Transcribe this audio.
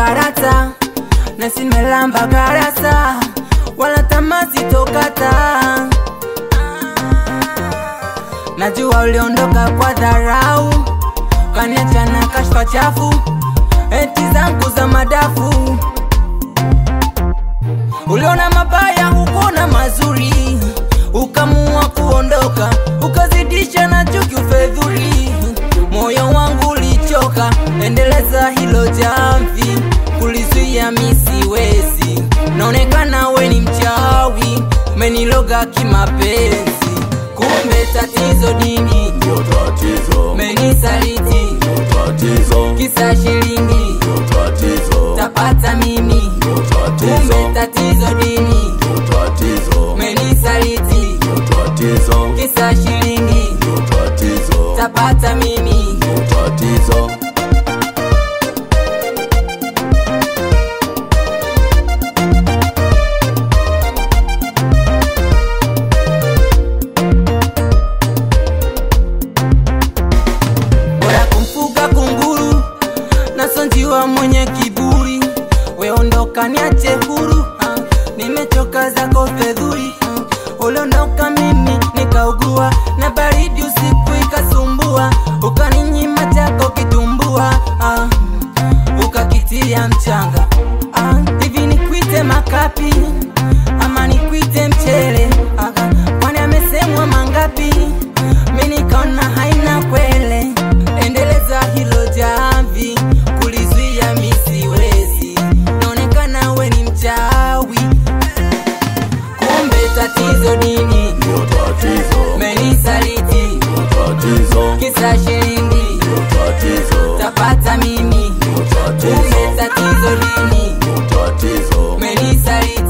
karata na simelamba karasa wala tamasi tokata. Najua uliondoka kwa dharau, kaniacha na kashfa chafu, eti zangu za madafu. Uliona mabaya hukuna mazuri, ukamua kuondoka, ukazidisha na chuki ufedhuri. Moyo wangu ulichoka, endeleza hilo jamvi, kulizuia misiwezi. Naonekana we ni mchawi, umeniloga kimapenzi. Kumbe tatizo nini? Ndio tatizo. Umenisaliti. Ndio tatizo. Kisa shilingi. Ndio tatizo. Tapata mimi. Ndio tatizo. Kumbe tatizo nini? Ndio tatizo. Umenisaliti. Ndio tatizo. Kisa shilingi. Ndio tatizo. Tapata mimi. Ndio tatizo. Nasonjiwa mwenye kiburi, we ondoka niache huru. Nimechoka zako fedhuri, uliondoka mimi nikaugua, na baridi usiku ikasumbua, ukaninyima chako kitumbua, ukakitia mchanga. Hivi nikuite makapi ama nikuite mchele? Kwani amesemwa mangapi? Mimi nikaona haina kwele. Endeleza hilo jamvi, kulizuia misiwezi. Naonekana we ni mchawi, kumbe tatizo nini? Ndio tatizo. Umenisaliti. Ndio tatizo. Kisa shilingi. Ndio tatizo. Tapata mimi. Ndio tatizo. Kumbe tatizo nini? Ndio tatizo. Umenisaliti.